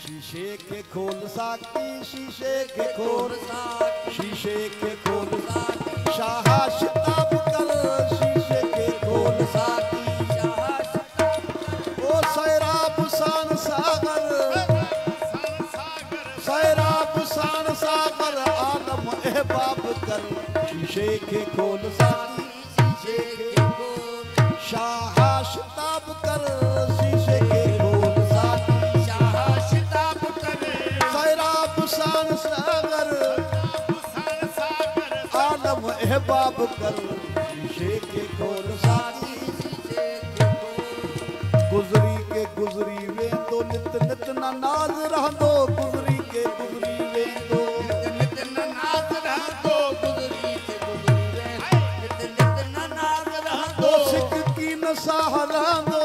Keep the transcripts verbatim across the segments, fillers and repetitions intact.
शीशे के खोल साकी, शीशे के खोल साकी, शीशे के खोल साकी, शाह शिताब कर शीशे के खोल साकी, शाह शिताब कर। ओ सैराब सान सागर, सैराब सान सागर आलम एहबाब कर शीशे के खोल साकी, शीशे के खोल शाह शिताब कर शीशे के खोल साकी, शाह शिताब कर। सैराब सान सागर आलम एहबाब कर शीशे के खोल साकी, शीशे के खोल। गुजरी के गुजरी वेंदो नित नित ना नाज रहंदो, गुजरी के गुजरी वेंदो नित नित ना नाज रहंदो, गुजरी के गुजरी वेंदो नित नित ना नाज रहंदो। सिक की न सहारंदो,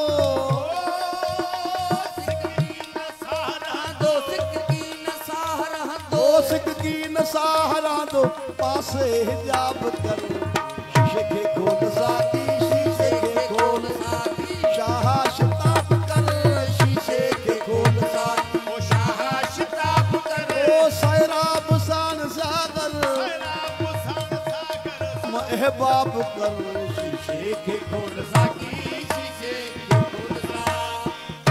सिक की न सहारंदो, सिक की न सहारंदो, सिक की न सहारंदो। पासे हिजाब कर शीशे के खोल साकी, शीशे के खोल साकी, शाह शिताब कर शीशे के खोल साकी, ओ शाह शिताब कर। ओ सैराब सान सागर, सैराब सान सागर एहबाब कर शीशे के खोल साकी, शीशे के खोल साकी।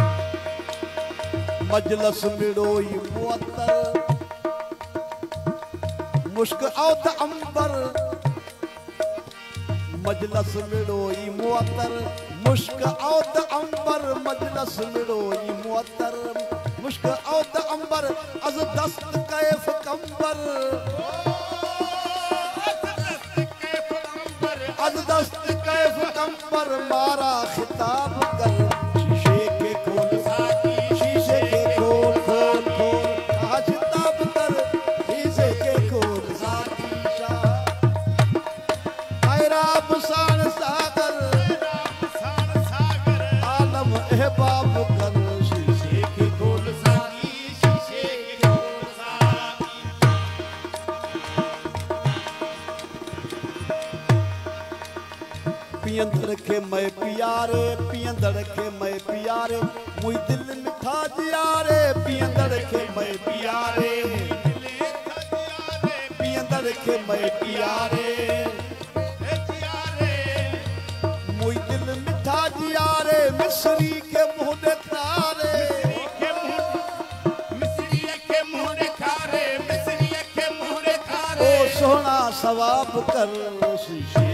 मजलस मिड़ोई मुअत्तर मुश्क औत अंबर, मजलस मिड़ोई मुअत्तर मुश्क औत अंबर, मजलस मिड़ोई मुअत्तर मुश्क औत अंबर। अज दस्त कैफ कंबर, अज दस्त कैफ कंबर मारा खिताब कर शीशे के खोल साकी, शीशे के खोल खोल खोल शाह शिताब कर शीशे के खोल साकी, शाह। सैराब सान सागर, आलम एहबाब कर शीशे के खोल साकी, शीशे के खोल साकी। पियंदड़ के मैं पियारे, पियंदड़ के मैं पियारे मुई दिल मिठा जियारे, पियंदड़ के मैं पियारे, पियंदड़ के मैं पियारे मुई दिल मिठा जियारे। मिस्री के मुंह देखारे, मिस्री के मुंह देखारे, मिस्री के मुंह देखारे। ओ सोना सवाब कर शीशे